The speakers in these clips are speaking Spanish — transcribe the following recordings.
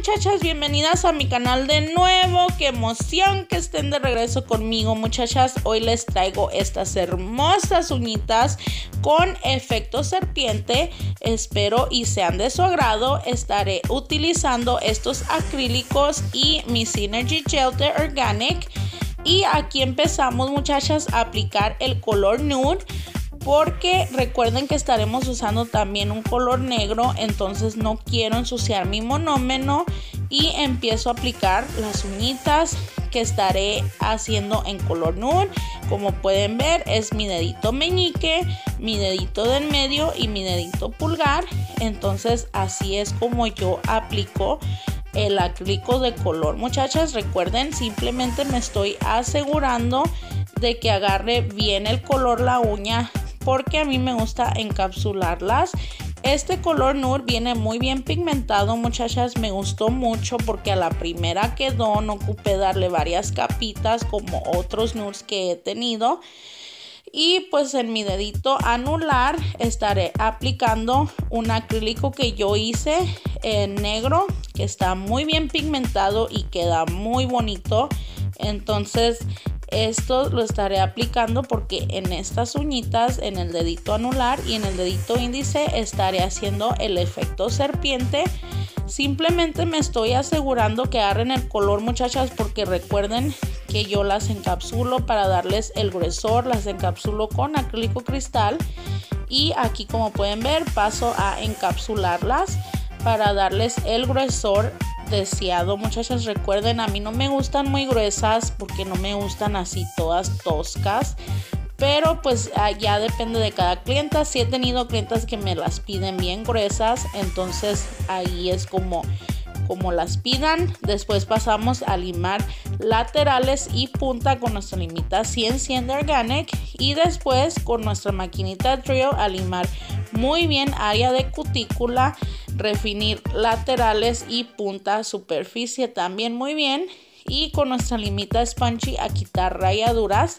muchachas, bienvenidas a mi canal de nuevo. Qué emoción que estén de regreso conmigo, muchachas. Hoy les traigo estas hermosas uñitas con efecto serpiente. Espero y sean de su agrado. Estaré utilizando estos acrílicos y mi Synergy Gel de Organic. Y aquí empezamos, muchachas, a aplicar el color nude, porque recuerden que estaremos usando también un color negro, entonces no quiero ensuciar mi monómeno. Y empiezo a aplicar las uñitas que estaré haciendo en color nude. Como pueden ver, es mi dedito meñique, mi dedito del medio y mi dedito pulgar. Entonces así es como yo aplico el acrílico de color, muchachas. Recuerden, simplemente me estoy asegurando de que agarre bien el color la uña, porque a mí me gusta encapsularlas. Este color nude viene muy bien pigmentado, muchachas. Me gustó mucho porque a la primera quedó, no ocupé darle varias capitas como otros nudes que he tenido. Y pues en mi dedito anular estaré aplicando un acrílico que yo hice en negro, que está muy bien pigmentado y queda muy bonito. Entonces esto lo estaré aplicando porque en estas uñitas, en el dedito anular y en el dedito índice, estaré haciendo el efecto serpiente. Simplemente me estoy asegurando que agarren el color, muchachas, porque recuerden que yo las encapsulo para darles el gruesor. Las encapsulo con acrílico cristal y aquí, como pueden ver, paso a encapsularlas para darles el gruesor deseado, muchachas. Recuerden, a mí no me gustan muy gruesas porque no me gustan así todas toscas, pero pues ya depende de cada clienta. Si he tenido clientas que me las piden bien gruesas, entonces ahí es como las pidan. Después pasamos a limar laterales y punta con nuestra limita 100 de Organic, y después con nuestra maquinita Drill a limar muy bien área de cutícula, refinir laterales y punta, superficie también muy bien, y con nuestra limita Spongy a quitar rayaduras.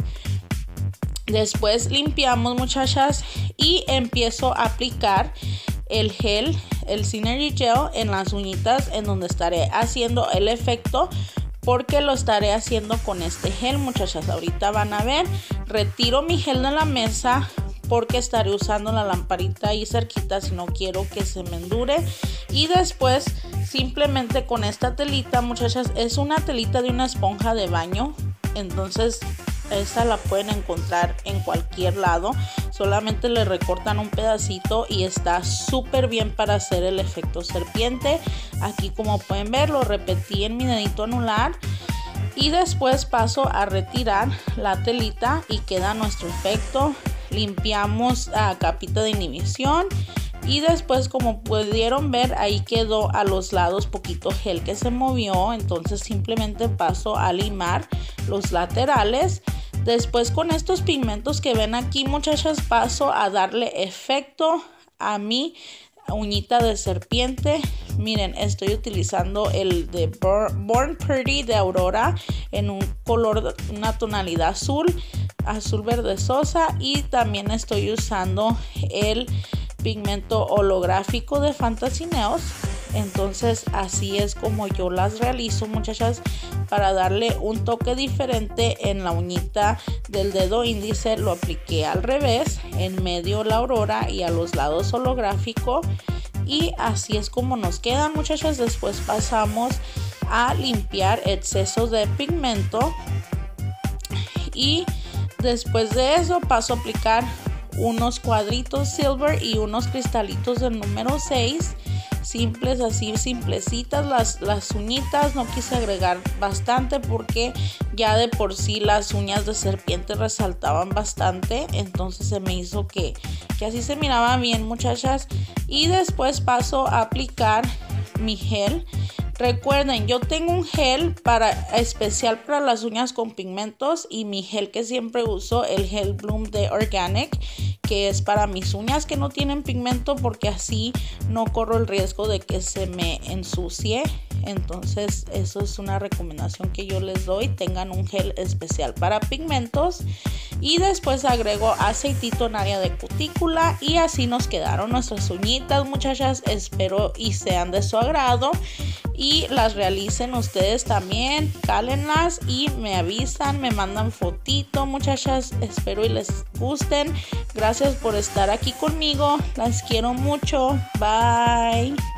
Después limpiamos, muchachas, y empiezo a aplicar el gel, el Synergy Gel, en las uñitas en donde estaré haciendo el efecto, porque lo estaré haciendo con este gel, muchachas. Ahorita van a ver. Retiro mi gel de la mesa porque estaré usando la lamparita ahí cerquita si no quiero que se me endure. Y después simplemente con esta telita, muchachas, es una telita de una esponja de baño, entonces esa la pueden encontrar en cualquier lado. Solamente le recortan un pedacito y está súper bien para hacer el efecto serpiente. Aquí, como pueden ver, lo repetí en mi dedito anular y después paso a retirar la telita y queda nuestro efecto. Limpiamos a capita de inhibición y después, como pudieron ver, ahí quedó a los lados poquito gel que se movió. Entonces simplemente paso a limar los laterales. Después, con estos pigmentos que ven aquí, muchachas, paso a darle efecto a mi uñita de serpiente. Miren, estoy utilizando el de Born Pretty de Aurora en un color, una tonalidad azul verdezosa, y también estoy usando el pigmento holográfico de Fantasy Nails. Entonces así es como yo las realizo, muchachas, para darle un toque diferente. En la uñita del dedo índice lo apliqué al revés, en medio la Aurora y a los lados holográfico, y así es como nos quedan, muchachas. Después pasamos a limpiar excesos de pigmento y después de eso paso a aplicar unos cuadritos silver y unos cristalitos del número 6. Simples, así simplecitas las uñitas. No quise agregar bastante porque ya de por sí las uñas de serpiente resaltaban bastante, entonces se me hizo que así se miraba bien, muchachas. Y después paso a aplicar mi gel. Recuerden, yo tengo un gel especial para las uñas con pigmentos, y mi gel que siempre uso, el gel Bloom de Organic, que es para mis uñas que no tienen pigmento, porque así no corro el riesgo de que se me ensucie. Entonces eso es una recomendación que yo les doy, tengan un gel especial para pigmentos. Y después agrego aceitito en área de cutícula, y así nos quedaron nuestras uñitas, muchachas. Espero y sean de su agrado. y las realicen ustedes también. Cálenlas y me avisan, me mandan fotito, muchachas. Espero y les gusten. Gracias por estar aquí conmigo. Las quiero mucho. Bye.